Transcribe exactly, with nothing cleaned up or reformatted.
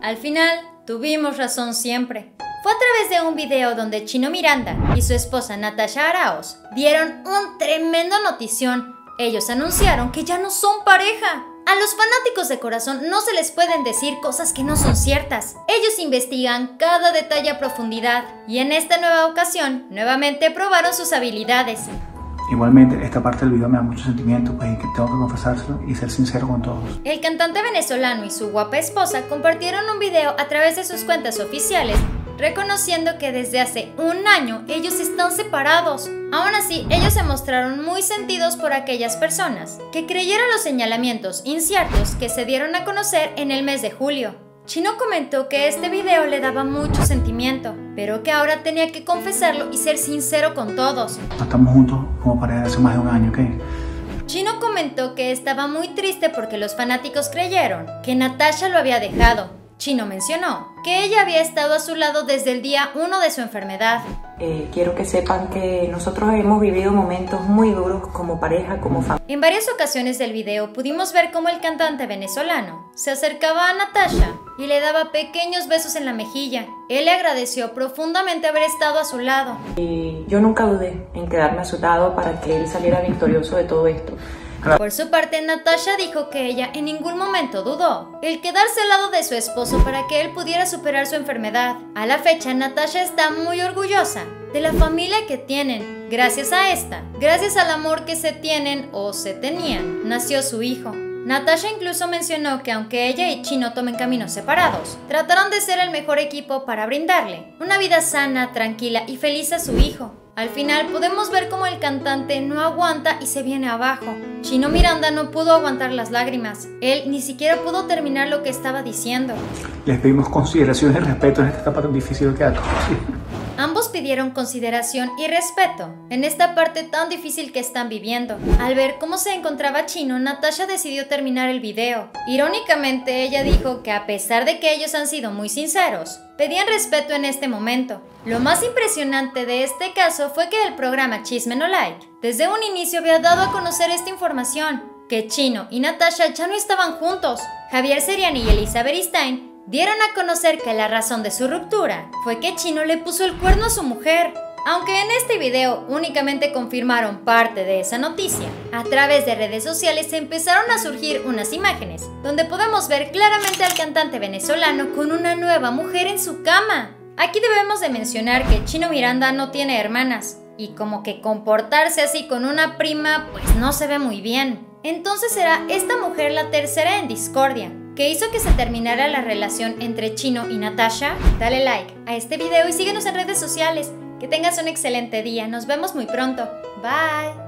Al final, tuvimos razón siempre. Fue a través de un video donde Chino Miranda y su esposa Natasha Arauz dieron un tremendo notición. Ellos anunciaron que ya no son pareja. A los fanáticos de corazón no se les pueden decir cosas que no son ciertas. Ellos investigan cada detalle a profundidad y en esta nueva ocasión nuevamente probaron sus habilidades. Igualmente, esta parte del video me da mucho sentimiento, pues que tengo que confesárselo y ser sincero con todos. El cantante venezolano y su guapa esposa compartieron un video a través de sus cuentas oficiales, reconociendo que desde hace un año ellos están separados. Aún así, ellos se mostraron muy sentidos por aquellas personas que creyeron los señalamientos inciertos que se dieron a conocer en el mes de julio. Chino comentó que este video le daba mucho sentimiento, pero que ahora tenía que confesarlo y ser sincero con todos. No estamos juntos como pareja hace más de un año, ¿ok? Chino comentó que estaba muy triste porque los fanáticos creyeron que Natasha lo había dejado. Chino mencionó que ella había estado a su lado desde el día uno de su enfermedad. Eh, quiero que sepan que nosotros hemos vivido momentos muy duros como pareja, como familia. En varias ocasiones del video pudimos ver cómo el cantante venezolano se acercaba a Natasha y le daba pequeños besos en la mejilla. Él le agradeció profundamente haber estado a su lado. Y yo nunca dudé en quedarme a su lado para que él saliera victorioso de todo esto. Por su parte, Natasha dijo que ella en ningún momento dudó el quedarse al lado de su esposo para que él pudiera superar su enfermedad. A la fecha, Natasha está muy orgullosa de la familia que tienen. Gracias a esta, gracias al amor que se tienen o se tenían, nació su hijo. Natasha incluso mencionó que aunque ella y Chino tomen caminos separados, trataron de ser el mejor equipo para brindarle una vida sana, tranquila y feliz a su hijo. Al final podemos ver cómo el cantante no aguanta y se viene abajo. Chino Miranda no pudo aguantar las lágrimas. Él ni siquiera pudo terminar lo que estaba diciendo. Les pedimos consideración y respeto en esta etapa tan difícil que ha tocado. Ambos pidieron consideración y respeto en esta parte tan difícil que están viviendo. Al ver cómo se encontraba Chino, Natasha decidió terminar el video. Irónicamente, ella dijo que a pesar de que ellos han sido muy sinceros, pedían respeto en este momento. Lo más impresionante de este caso fue que el programa Chisme No Like desde un inicio había dado a conocer esta información, que Chino y Natasha ya no estaban juntos. Javier Seriani y Elisa Beristain dieron a conocer que la razón de su ruptura fue que Chino le puso el cuerno a su mujer. Aunque en este video únicamente confirmaron parte de esa noticia, a través de redes sociales empezaron a surgir unas imágenes donde podemos ver claramente al cantante venezolano con una nueva mujer en su cama. Aquí debemos de mencionar que Chino Miranda no tiene hermanas y como que comportarse así con una prima pues no se ve muy bien. Entonces será esta mujer la tercera en discordia que hizo que se terminara la relación entre Chino y Natasha. Dale like a este video y síguenos en redes sociales. Que tengas un excelente día. Nos vemos muy pronto. Bye.